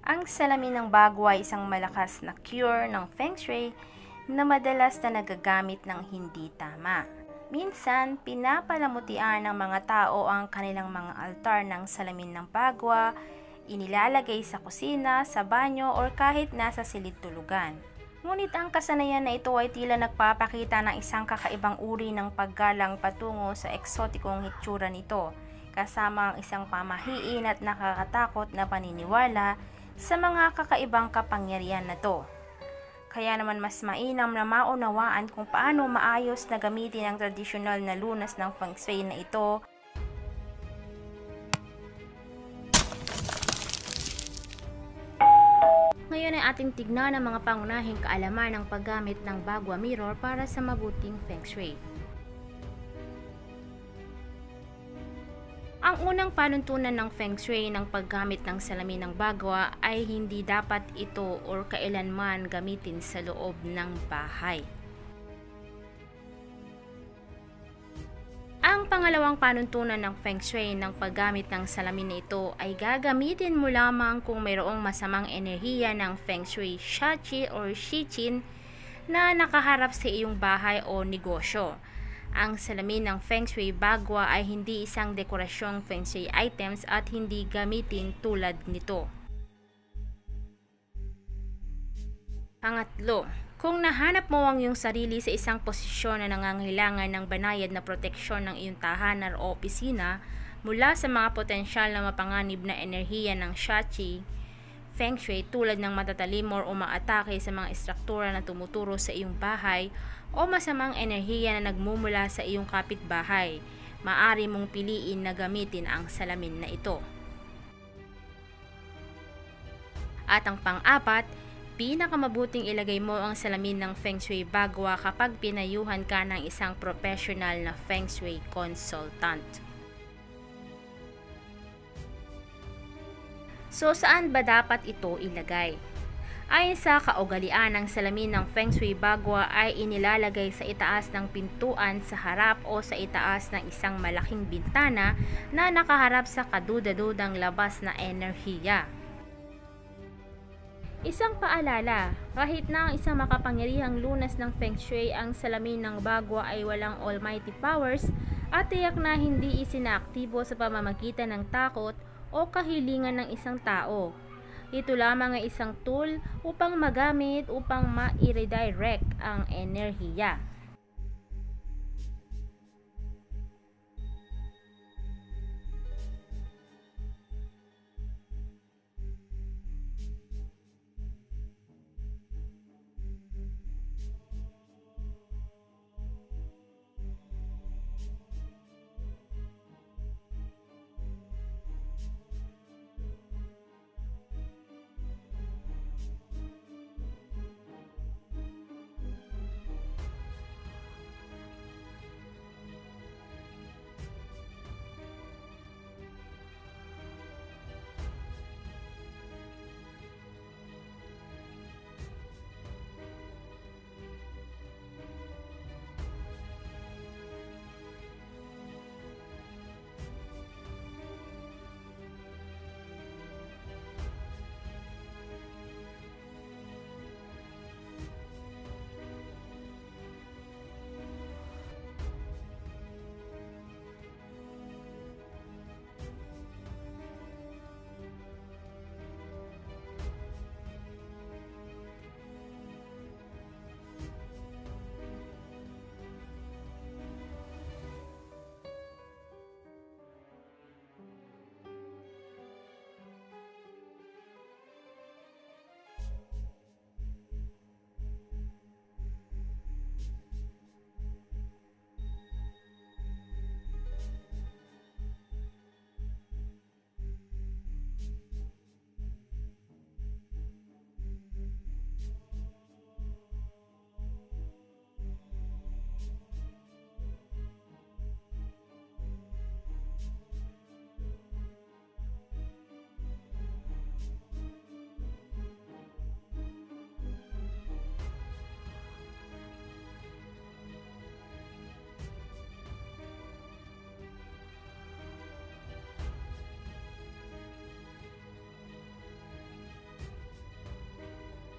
Ang salamin ng bagwa ay isang malakas na cure ng Feng Shui na madalas na nagagamit ng hindi tama. Minsan, pinapalamutian ng mga tao ang kanilang mga altar ng salamin ng bagwa, inilalagay sa kusina, sa banyo, o kahit nasa silid tulugan. Ngunit ang kasanayan na ito ay tila nagpapakita ng isang kakaibang uri ng paggalang patungo sa eksotikong hitsura nito, kasama ang isang pamahiin at nakakatakot na paniniwala sa mga kakaibang kapangyarihan na to. Kaya naman mas mainam na maunawaan kung paano maayos na gamitin ang tradisyonal na lunas ng Feng Shui na ito. Ngayon ay ating tignan ang mga pangunahing kaalaman ng paggamit ng bagwa mirror para sa mabuting Feng Shui. Ang unang panuntunan ng Feng Shui ng paggamit ng salamin ng bagwa ay hindi dapat ito or kailanman gamitin sa loob ng bahay. Ang pangalawang panuntunan ng Feng Shui ng paggamit ng salamin na ito ay gagamitin mo lamang kung mayroong masamang enerhiya ng Feng Shui Shachi or Shichin na nakaharap sa iyong bahay o negosyo. Ang salamin ng Feng Shui bagwa ay hindi isang dekorasyong Feng Shui items at hindi gamitin tulad nito. Pangatlo, kung nahanap mo ang iyong sarili sa isang posisyon na nangangailangan ng banayad na proteksyon ng iyong tahanan o opisina mula sa mga potensyal na mapanganib na enerhiya ng Shachi Feng Shui tulad ng matatalim o umaatake sa mga estruktura na tumuturo sa iyong bahay o masamang enerhiya na nagmumula sa iyong kapitbahay, maaari mong piliin na gamitin ang salamin na ito. At ang pang-apat, pinakamabuting ilagay mo ang salamin ng Feng Shui bagwa kapag pinayuhan ka ng isang professional na Feng Shui consultant. So, saan ba dapat ito ilagay? Ayon sa kaugalian ng salamin ng Feng Shui bagwa ay inilalagay sa itaas ng pintuan sa harap o sa itaas ng isang malaking bintana na nakaharap sa kaduda-dudang labas na enerhiya. Isang paalala, kahit na ang isang makapangyarihang lunas ng Feng Shui, ang salamin ng bagwa ay walang almighty powers at tiyak na hindi isinaaktibo sa pamamagitan ng takot o kahilingan ng isang tao. Ito lamang ay isang tool upang magamit upang ma-redirect ang enerhiya.